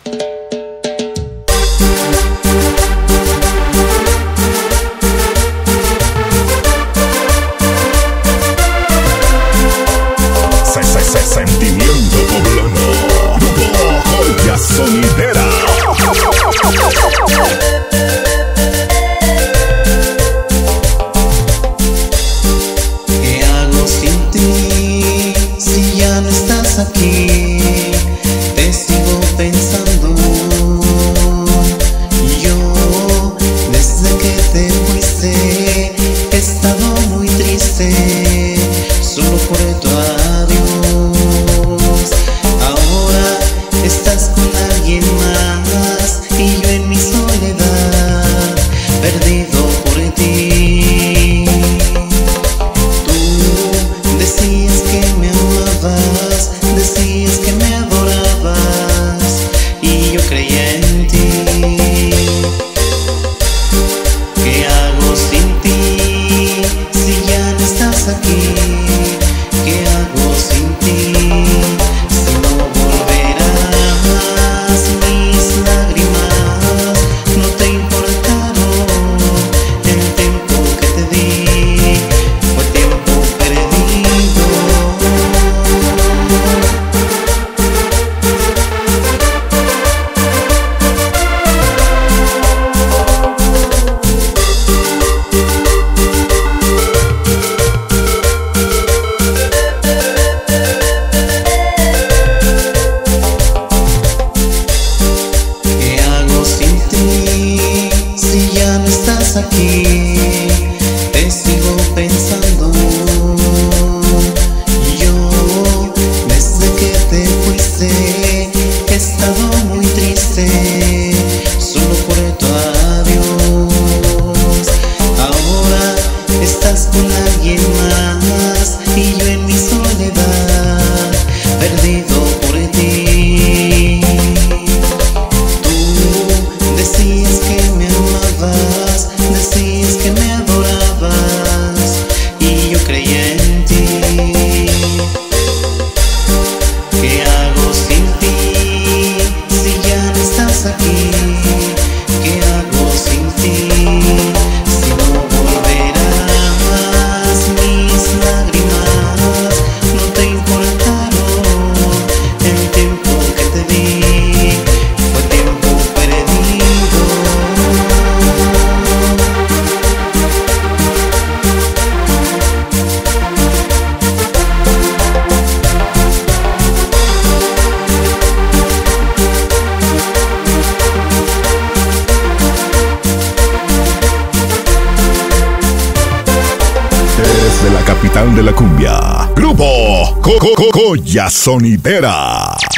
Sentimiento poblano, Grupo Joya Sonidera. ¿Qué hago sin ti si ya no estás aquí? Te sigo pensando. Yo desde que te fuiste he estado muy triste, solo por tu adiós. Ahora estás con alguien más y yo en mi soledad, perdido por ti. Tú decías que me amabas, decías que me adorabas y yo creía en ti. ¿Qué hago sin ti si ya no estás aquí? ¿Qué hago sin ti si no volverás? Mis lágrimas no te importaron, el tiempo que te di fue tiempo perdido. Aquí te sigo pensando. Yo desde que te fuiste he estado muy triste, solo por tu adiós. Ahora estás con alguien más y yo en mi soledad, perdido por ti. Tú decías que me amabas, decías que me adorabas y yo creía en ti. ¿Qué hago sin ti si ya no estás aquí? ¿Qué hago sin ti si no volverás? Mis lágrimas no te importaron, el tiempo que te di fue tiempo perdido. Desde la capital de la cumbia, Grupo Joya Sonidera.